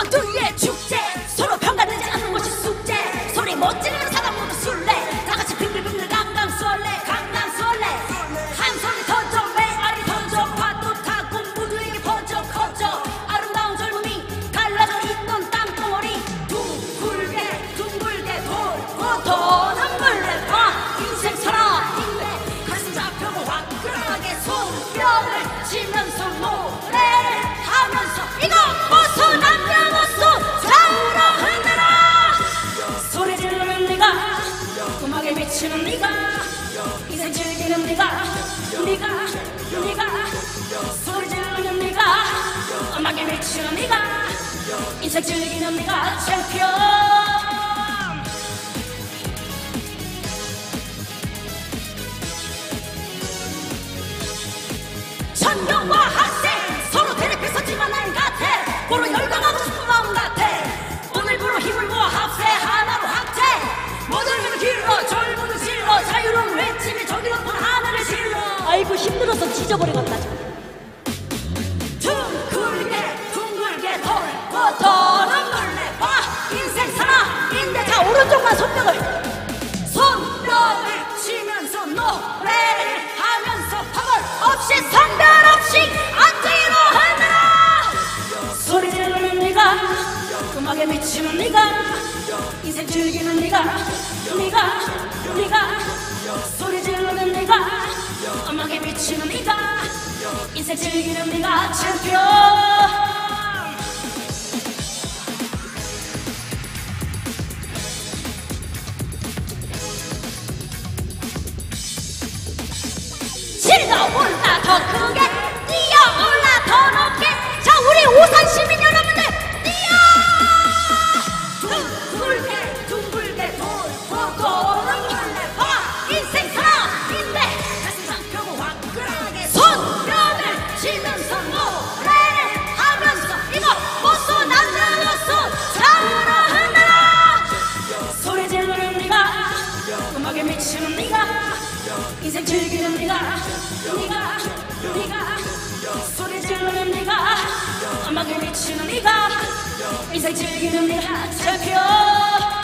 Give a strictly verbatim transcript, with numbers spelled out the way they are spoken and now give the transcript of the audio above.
쌍둥이의 축제 서로 평가되지 않는 것이 숙제 소리 못 지르는 사람 모두 술래 다같이 빙글빙글 강강술래 강강술래 한 손이 터져 메아리 터져 파도 타고 모두에게 퍼져 커져 아름다운 젊음이 갈라져 있던 땅덩어리 둥글게 둥글게 돌고 도는 물레파 인생 살아있네 가슴 잡혀고 화끈하게 손뼉을 치면서 노래를 하면서 이거 벗어 남녀노소 좌우로 흔들어 소리 지르는 네가 음악에 미치는 네가 인생 즐기는 네가 네가 네가 소리 지르는 네가 음악에 미치는 네가 인생 즐기는 네가 챔피언 전경과 학생 서로 대립했었지만 난 같아 고로 열광하고 싶은 마음 같아 오늘부로 힘을 모아 합세 하나로 합체 모든 길로 젊은 질러 자유로운 외침이 저기 높은 하늘을 질러 아이고 힘들어서 찢어버리겠다. 둥글게 둥글게 돌고 도는 물레봐 인생 살아있네 자 오른쪽만 손뼉을 손뼉을 치면서 노래를 하면서 파벌 없이 상별 없이 앞뒤로 흔들어 소리 지르는 네가 음악에 미치는 네가 인생 즐기는 네가 네가 네가 소리 지르는 네가 음악에 미치는 네가 인생 즐기는 네가 챔피언 질러올라 더 크게 뛰어올라 더 높게 자 우리 오산 시민 여러분들 뛰어 둥글게 둥글게 돌고 도는 물레봐 인생 살아있네 가슴 잡혀고 화끈하게 손뼉을 치면서 노래를 하면서 이거 벗어 남녀노소 좌우로 흔들어 소리 지르는 네가 음악에 미치는 네가 인생 즐기는 네가 네가 네가 소리 지르는 네가 음악에 미치는 네가 인생 즐기는 네가 챔피언